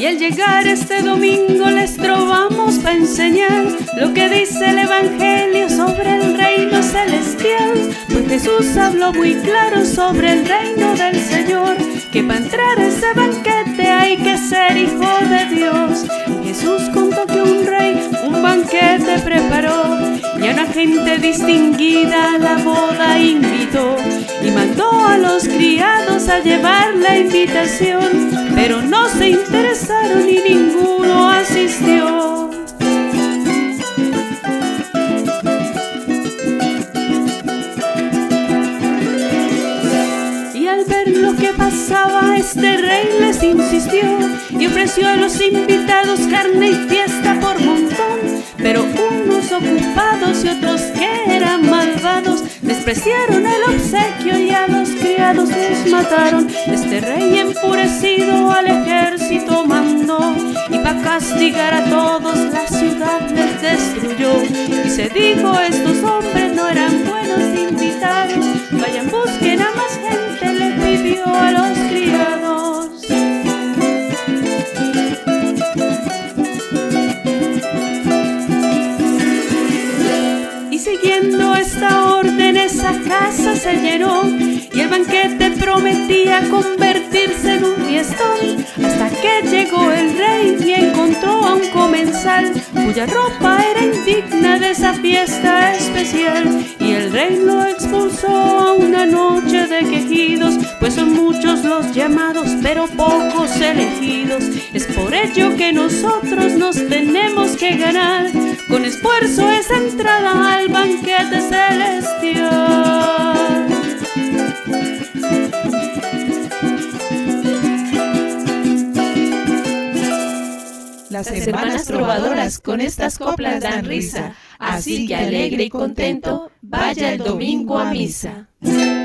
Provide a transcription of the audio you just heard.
Y al llegar este domingo les trovamos para enseñar lo que dice el Evangelio sobre el reino celestial. Pues Jesús habló muy claro sobre el reino del Señor, que para entrar a ese banquete hay que ser hijo de Dios. Jesús contó que un rey un banquete preparó y a una gente distinguida a la boda invitó, y mandó a los criados a llevar la invitación, pero no se interesaron y ninguno asistió. Y al ver lo que pasaba, este rey les insistió y ofreció a los invitados carne y fiesta por montón. Pero unos ocupados y otros que eran malvados despreciaron el obsequio y a los criados los mataron. Este rey enfurecido al ejército mandó, y para castigar a todos la ciudad les destruyó. Y se dijo, estos hombres no eran buenos invitados, vayan busquen a más gente, le pidió a los criados. Siguiendo esta orden, esa casa se llenó y el banquete prometía convertirse en un fiestón, hasta que llegó el rey y encontró a un comensal cuya ropa era indigna de esa fiesta especial. Y el rey lo expulsó a una noche de quejidos, pues son muchos los llamados pero pocos elegidos. Es por ello que nosotros nos tenemos que ganar con esfuerzo esa entrada al banquete celestial. Las hermanas trovadoras con estas coplas dan risa, así que alegre y contento, vaya el domingo a misa.